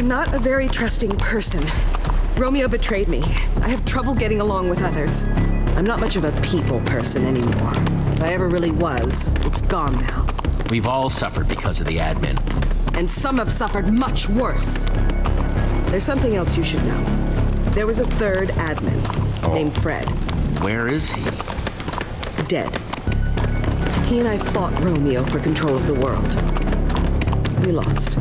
I'm not a very trusting person. Romeo betrayed me. I have trouble getting along with others. I'm not much of a people person anymore. If I ever really was, it's gone now. We've all suffered because of the admin. And some have suffered much worse. There's something else you should know. There was a third admin named Fred. Where is he? Dead. He and I fought Romeo for control of the world. We lost.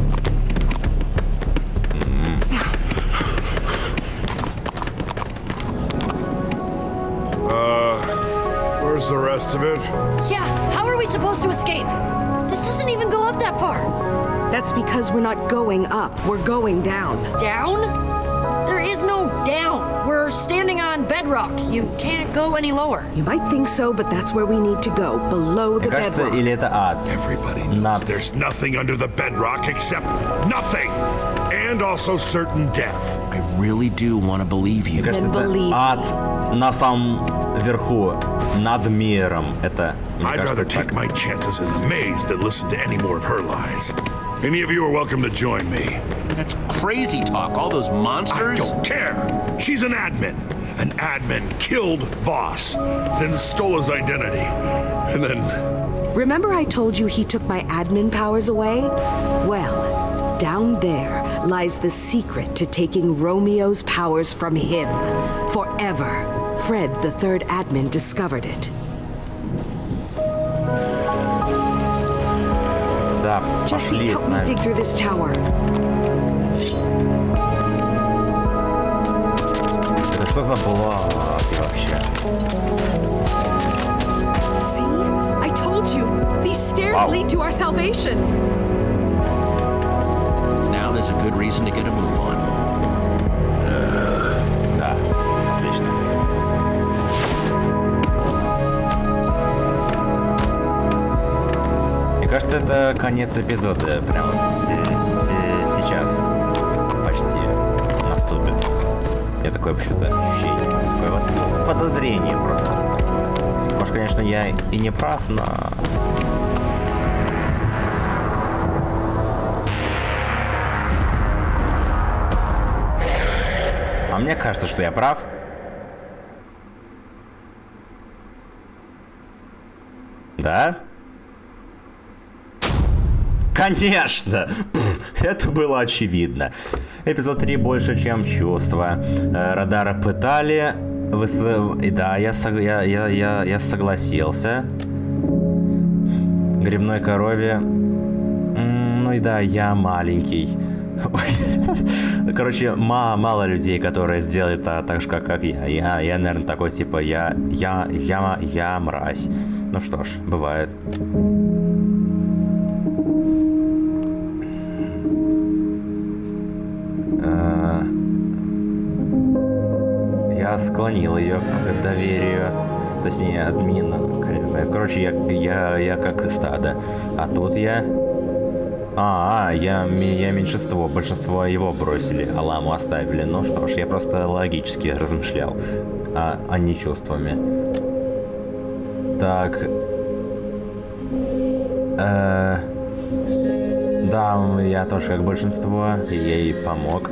Where's the rest of it? Yeah, how are we supposed to escape? This doesn't even go up that far. That's because we're not going up. We're going down. Down? There is no down. We're standing on bedrock. You can't go any lower. You might think so, but that's where we need to go. Below the Кажется, bedrock. или это ад? Everybody knows there's nothing under the bedrock except nothing. And also certain death. I really do want to believe you. Мне кажется, это ад на самом верху, над миром. Это, мне I'd кажется, rather take my chances in the maze than listen to any more of her lies. Any of you are welcome to join me. That's crazy talk. All those monsters. I don't care. She's an admin. An admin killed Voss, then stole his identity, and then... Remember I told you he took my admin powers away? Well, down there lies the secret to taking Romeo's powers from him. Forever. Fred, the third admin, discovered it. Да, Jesse, пошли help с me нами. dig through this tower. Это что за блоки вообще? See? I told you. These stairs lead to our salvation. Now there's a good reason to get a move on. Да, отлично. Мне кажется, это конец эпизода. Прям вот сейчас почти наступит. Я такое почему-то ощущение. Такое вот подозрение просто. Такое. Может, конечно, я и не прав, но... А мне кажется, что я прав. Да? Конечно! Это было очевидно. Эпизод 3 больше, чем чувства. Радара пытали. И да, я согласился. Грибной корове. Ну и да, я маленький. Короче, мало людей, которые сделают так же, как я. Я, наверное, такой, типа, я мразь. Ну что ж, бывает. Я склонил ее к доверию. Точнее, админа. Короче, я как стадо. А тут я... я меньшинство. Большинство его бросили, а ламу оставили. Ну что ж, я просто логически размышлял, а не чувствами. Так. Да, я тоже как большинство. Ей помог.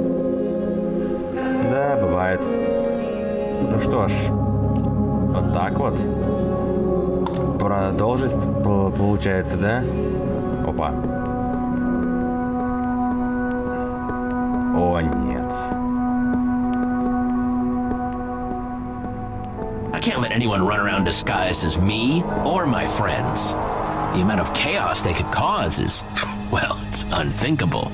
Да, бывает. Ну что ж, вот так вот. Продолжить получается, да? Опа. О, нет. I can't let anyone run around disguised as me or my friends. The amount of chaos they could cause is, well, it's unthinkable.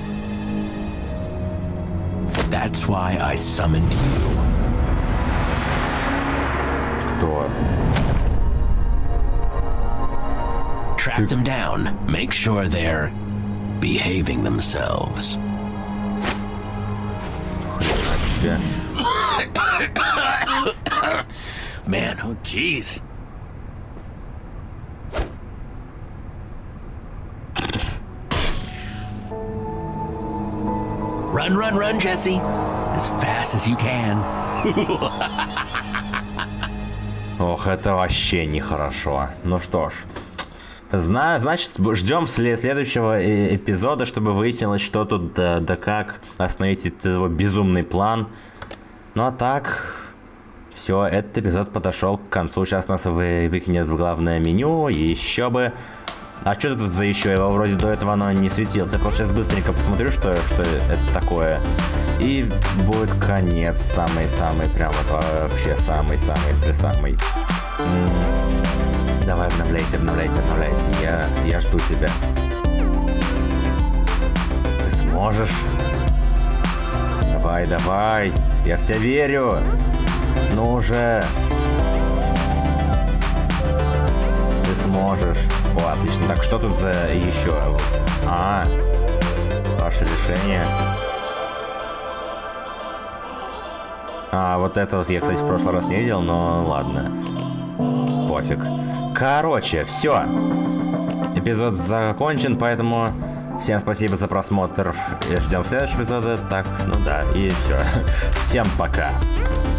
That's why I summoned you. Кто? Track them down. Make sure they're behaving themselves. Man, oh jeez. Run, Jesse. As fast as you can. Ох, это вообще нехорошо. Ну что ж, Значит, ждем следующего эпизода, чтобы выяснилось, что тут да как остановить этот его безумный план. Ну а так, все, этот эпизод подошел к концу. Сейчас нас выкинет в главное меню, еще бы. А что тут за еще? Его вроде до этого оно не светилось. Я просто сейчас быстренько посмотрю, что это такое. И будет конец. Самый-самый, прям вот вообще самый-самый. Давай, обновляйся. Я жду тебя. Ты сможешь? Давай. Я в тебя верю. Ну уже. Ты сможешь. О, отлично. Так, что тут за еще? Ваше решение. Вот это вот я, кстати, в прошлый раз не видел, но ладно. Пофиг. Короче, все. Эпизод закончен, поэтому всем спасибо за просмотр. Ждем следующего эпизода. Так, ну да, и все. Всем пока.